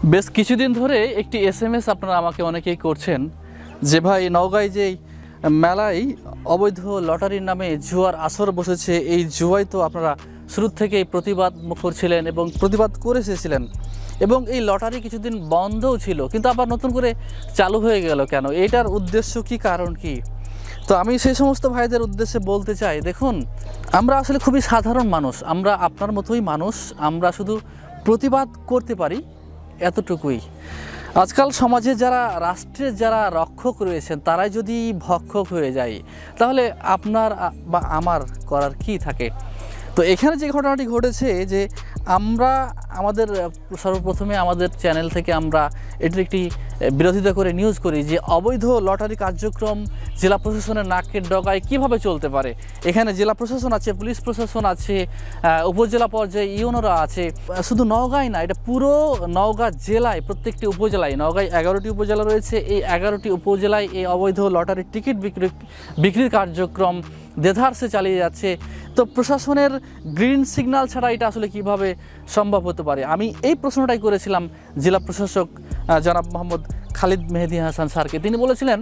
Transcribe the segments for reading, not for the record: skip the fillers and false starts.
বেশ কিছুদিন ধরে একটি এসএমএস আপনারা আমাকে অনেকেই করছেন যে ভাই নওগাঁয় যেই মেলায় অবৈধ লটারির নামে জুয়ার আসর বসেছে, এই জুয়ায় তো আপনারা শুরু থেকেই প্রতিবাদ মুখর ছিলেন এবং প্রতিবাদ করে এসেছিলেন এবং এই লটারি কিছুদিন বন্ধও ছিল, কিন্তু আবার নতুন করে চালু হয়ে গেল কেন? এটার উদ্দেশ্য কি, কারণ কি? তো আমি সেই সমস্ত ভাইদের উদ্দেশ্যে বলতে চাই, দেখুন আমরা আসলে খুবই সাধারণ মানুষ, আমরা আপনার মতোই মানুষ, আমরা শুধু প্রতিবাদ করতে পারি এতটুকুই। আজকাল সমাজে যারা রাষ্ট্রের যারা রক্ষক রয়েছেন তারাই যদি ভক্ষক হয়ে যায় তাহলে আপনার বা আমার করার কি থাকে? তো এখানে যে ঘটনাটি ঘটেছে যে আমরা আমাদের সর্বপ্রথমে আমাদের চ্যানেল থেকে আমরা এটির একটি বিরোধিতা করে নিউজ করি যে অবৈধ লটারি কার্যক্রম জেলা প্রশাসনের নাকের ডগায় কিভাবে চলতে পারে। এখানে জেলা প্রশাসন আছে, পুলিশ প্রশাসন আছে, উপজেলা পর্যায়ে ইউনোরা আছে। শুধু নওগাঁয় না, এটা পুরো নওগাঁ জেলায়, প্রত্যেকটি উপজেলায়, নওগাঁয় 11টি উপজেলা রয়েছে, এই 11টি উপজেলায় এই অবৈধ লটারির টিকিট বিক্রির কার্যক্রম দেধারসে চালিয়ে যাচ্ছে। তো প্রশাসনের গ্রিন সিগন্যাল ছাড়া এটা আসলে কিভাবে সম্ভব হতে পারে? আমি এই প্রশ্নটাই করেছিলাম জেলা প্রশাসক জনাব মোহাম্মদ খালিদ মেহেদি হাসান স্যারকে। তিনি বলেছিলেন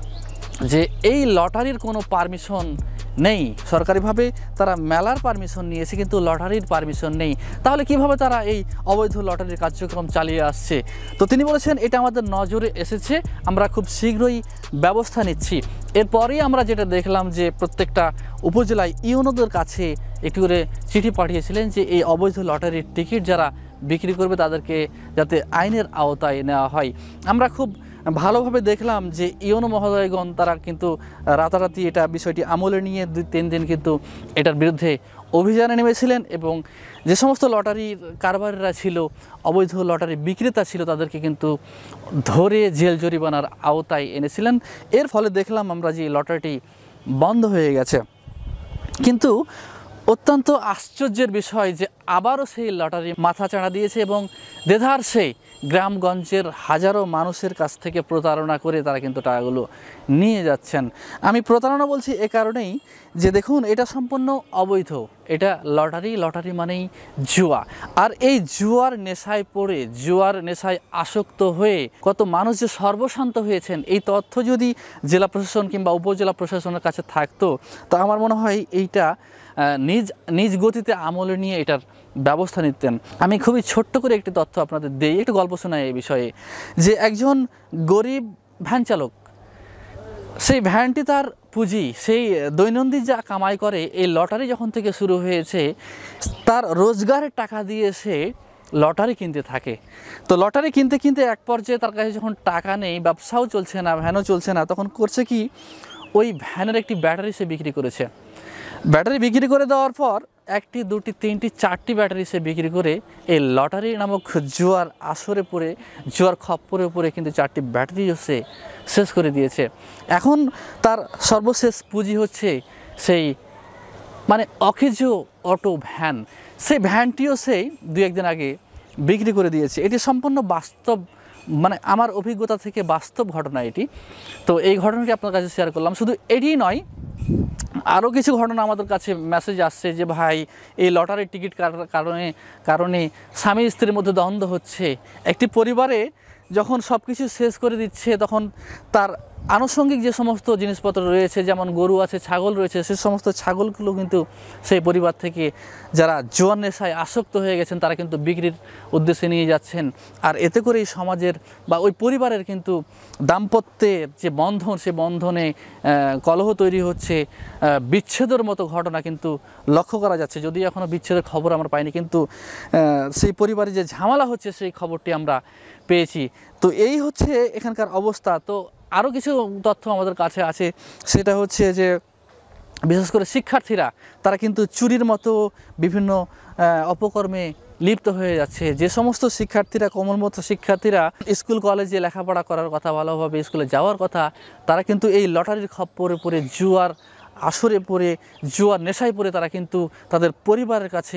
যে এই লটারির কোনো পারমিশন নেই, সরকারিভাবে তারা মেলার পারমিশন নিয়েছে কিন্তু লটারির পারমিশন নেই, তাহলে কিভাবে তারা এই অবৈধ লটারির কার্যক্রম চালিয়ে আসছে? তো তিনি বলেছেন এটা আমাদের নজরে এসেছে, আমরা খুব শীঘ্রই ব্যবস্থা নিচ্ছি। এরপরেই আমরা যেটা দেখলাম যে প্রত্যেকটা উপজেলায় ইউনোদের কাছে একটি করে চিঠি পাঠিয়েছিলেন যে এই অবৈধ লটারির টিকিট যারা বিক্রি করবে তাদেরকে যাতে আইনের আওতায় নেওয়া হয়। আমরা খুব ভালোভাবে দেখলাম যে ইউনো মহোদয়গণ তারা কিন্তু রাতারাতি এটা বিষয়টি আমলে নিয়ে 2-3 দিন কিন্তু এটার বিরুদ্ধে অভিযানে নেমেছিলেন এবং যে সমস্ত লটারির কারবারিরা ছিল, অবৈধ লটারি বিক্রেতা ছিল, তাদেরকে কিন্তু ধরে জেল জরিমানার আওতায় এনেছিলেন। এর ফলে দেখলাম আমরা যে লটারিটি বন্ধ হয়ে গেছে। কিন্তু অত্যন্ত আশ্চর্যের বিষয় যে আবারও সেই লটারি মাথা চাড়া দিয়েছে এবং দেধারসে গ্রামগঞ্জের হাজারো মানুষের কাছ থেকে প্রতারণা করে তারা কিন্তু টাকাগুলো নিয়ে যাচ্ছেন। আমি প্রতারণা বলছি এ কারণেই যে দেখুন এটা সম্পূর্ণ অবৈধ, এটা লটারি মানেই জুয়া। আর এই জুয়ার নেশায় পড়ে, জুয়ার নেশায় আসক্ত হয়ে কত মানুষ যে সর্বশান্ত হয়েছেন, এই তথ্য যদি জেলা প্রশাসন কিংবা উপজেলা প্রশাসনের কাছে থাকতো তো আমার মনে হয় এইটা নিজ গতিতে আমলে নিয়ে এটার ব্যবস্থা নিতেন। আমি খুবই ছোট্ট করে একটি তথ্য আপনাদের দিই, একটু গল্প শোনাই এই বিষয়ে। যে একজন গরিব ভ্যান চালক, সেই ভ্যানটি তার পুঁজি, সেই দৈনন্দিন যা কামাই করে, এই লটারি যখন থেকে শুরু হয়েছে তার রোজগারের টাকা দিয়ে সে লটারি কিনতে থাকে। তো লটারি কিনতে কিনতে এক পর্যায়ে তার কাছে যখন টাকা নেই, ব্যবসাও চলছে না, ভ্যানও চলছে না, তখন করছে কি, ওই ভ্যানের একটি ব্যাটারি সে বিক্রি করেছে। ব্যাটারি বিক্রি করে দেওয়ার পর 1টি 2টি 3টি 4টি ব্যাটারি সে বিক্রি করে এই লটারি নামক জুয়ার আসরে পড়ে, জুয়ার খপ্পরে পড়ে কিন্তু 4টি ব্যাটারিও সে শেষ করে দিয়েছে। এখন তার সর্বশেষ পুঁজি হচ্ছে সেই অকেজো অটো ভ্যান। সেই ভ্যানটিও সেই 2-1 দিন আগে বিক্রি করে দিয়েছে। এটি সম্পূর্ণ বাস্তব, আমার অভিজ্ঞতা থেকে বাস্তব ঘটনা এটি। তো এই ঘটনাটি আপনার কাছে শেয়ার করলাম। শুধু এটিই নয়, আরও কিছু ঘটনা আমাদের কাছে মেসেজ আসছে যে ভাই এই লটারির টিকিট কারণে স্বামী স্ত্রীর মধ্যে দ্বন্দ্ব হচ্ছে। একটি পরিবারে যখন সব কিছু শেষ করে দিচ্ছে তখন তার আনুষঙ্গিক যে সমস্ত জিনিসপত্র রয়েছে, যেমন গরু আছে, ছাগল রয়েছে, সে সমস্ত ছাগলগুলো কিন্তু সেই পরিবার থেকে যারা জোয়ার নেশায় আসক্ত হয়ে গেছেন তারা কিন্তু বিক্রির উদ্দেশ্যে নিয়ে যাচ্ছেন। আর এতে করেই সমাজের বা ওই পরিবারের কিন্তু দাম্পত্যের যে বন্ধন, সে বন্ধনে কলহ তৈরি হচ্ছে, বিচ্ছেদের মতো ঘটনা কিন্তু লক্ষ্য করা যাচ্ছে। যদিও এখনও বিচ্ছেদের খবর আমরা পাইনি, কিন্তু সেই পরিবারে যে ঝামেলা হচ্ছে সেই খবরটি আমরা পেয়েছি। তো এই হচ্ছে এখানকার অবস্থা। তো আরও কিছু তথ্য আমাদের কাছে আছে, সেটা হচ্ছে যে বিশেষ করে শিক্ষার্থীরা তারা কিন্তু চুরির মতো বিভিন্ন অপকর্মে লিপ্ত হয়ে যাচ্ছে। যে সমস্ত শিক্ষার্থীরা, কমলমত শিক্ষার্থীরা স্কুল কলেজে লেখাপড়া করার কথা, ভালোভাবে স্কুলে যাওয়ার কথা, তারা কিন্তু এই লটারির খপ্পরে পড়ে, জুয়ার আসরে পড়ে, জুয়ার নেশায় পড়ে তারা কিন্তু তাদের পরিবারের কাছে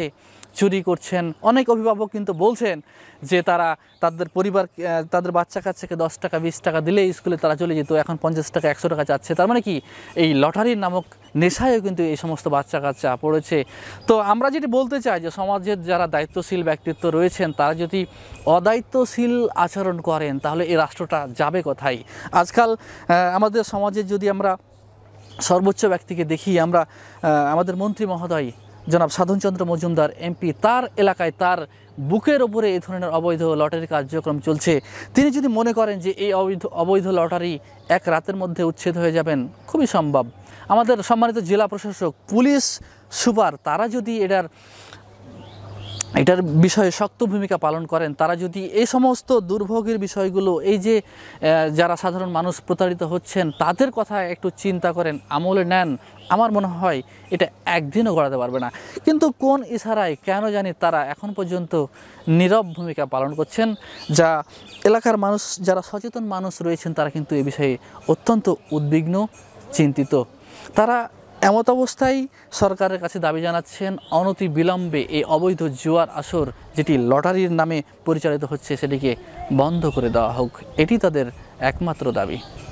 চুরি করছেন। অনেক অভিভাবক কিন্তু বলছেন যে তারা তাদের পরিবার তাদের বাচ্চা কাচ্চাকে 10 টাকা 20 টাকা দিলেই স্কুলে তারা চলে যেত, এখন 50 টাকা 100 টাকা চাচ্ছে। তার মানে কি এই লটারির নামক নেশায়ও কিন্তু এই সমস্ত বাচ্চা কাচ্চা পড়েছে। তো আমরা যেটি বলতে চাই যে সমাজের যারা দায়িত্বশীল ব্যক্তিত্ব রয়েছেন তারা যদি অদায়িত্বশীল আচরণ করেন তাহলে এই রাষ্ট্রটা যাবে কোথায়? আজকাল আমাদের সমাজে যদি আমরা সর্বোচ্চ ব্যক্তিকে দেখি, আমরা আমাদের মন্ত্রী মহোদয় জনাব সাধনচন্দ্র মজুমদার এমপি, তার এলাকায় তার বুকের ওপরে এই ধরনের অবৈধ লটারি কার্যক্রম চলছে। তিনি যদি মনে করেন যে এই অবৈধ লটারি এক রাতের মধ্যে উচ্ছেদ হয়ে যাবেন, খুবই সম্ভব। আমাদের সম্মানিত জেলা প্রশাসক, পুলিশ সুপার, তারা যদি এটার বিষয়ে শক্ত ভূমিকা পালন করেন, তারা যদি এই সমস্ত দুর্ভোগের বিষয়গুলো, এই যে যারা সাধারণ মানুষ প্রতারিত হচ্ছেন তাদের কথা একটু চিন্তা করেন, আমলে নেন, আমার মনে হয় এটা একদিনও গড়াতে পারবে না। কিন্তু কোন ইশারায় কেন জানি তারা এখন পর্যন্ত নীরব ভূমিকা পালন করছেন, যা এলাকার মানুষ, যারা সচেতন মানুষ রয়েছেন তারা কিন্তু এই বিষয়ে অত্যন্ত উদ্বিগ্ন, চিন্তিত। তারা এমত অবস্থায় সরকারের কাছে দাবি জানাচ্ছেন অনতি বিলম্বে এই অবৈধ জুয়ার আসর যেটি লটারির নামে পরিচালিত হচ্ছে সেটিকে বন্ধ করে দেওয়া হোক। এটি তাদের একমাত্র দাবি।